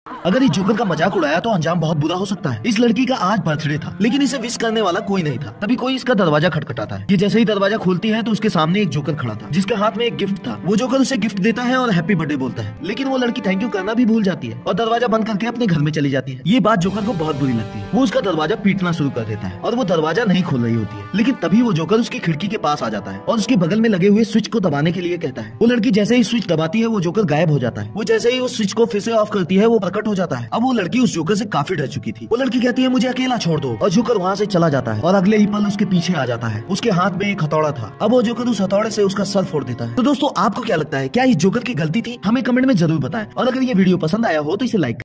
अगर इस जोकर का मजाक उड़ाया तो अंजाम बहुत बुरा हो सकता है। इस लड़की का आज बर्थडे था, लेकिन इसे विश करने वाला कोई नहीं था। तभी कोई इसका दरवाजा खटखटाता है। ये जैसे ही दरवाजा खोलती है तो उसके सामने एक जोकर खड़ा था, जिसके हाथ में एक गिफ्ट था। वो जोकर उसे गिफ्ट देता है और हैप्पी बर्थडे बोलता है, लेकिन वो लड़की थैंक यू करना भी भूल जाती है और दरवाजा बंद करके अपने घर में चली जाती है। ये बात जोकर को बहुत बुरी लगती है। वो उसका दरवाजा पीटना शुरू कर देता है और वो दरवाजा नहीं खोल रही होती है। लेकिन तभी वो जोकर उसकी खिड़की के पास आ जाता है और उसके बगल में लगे हुए स्विच को दबाने के लिए कहता है। वो लड़की जैसे ही स्विच दबाती है वो जोकर गायब हो जाता है। वो जैसे ही उस स्विच को फिर से ऑफ करती है वो प्रकट हो जाता है। अब वो लड़की उस जोकर से काफी डर चुकी थी। वो लड़की कहती है मुझे अकेला छोड़ दो, और जोकर वहाँ से चला जाता है और अगले ही पल उसके पीछे आ जाता है। उसके हाथ में एक हथौड़ा था। अब वो जोकर उस हथौड़े से उसका सर फोड़ देता है। तो दोस्तों आपको क्या लगता है, क्या ये जोकर की गलती थी? हमें कमेंट में जरूर बताएं और अगर ये वीडियो पसंद आया हो तो इसे लाइक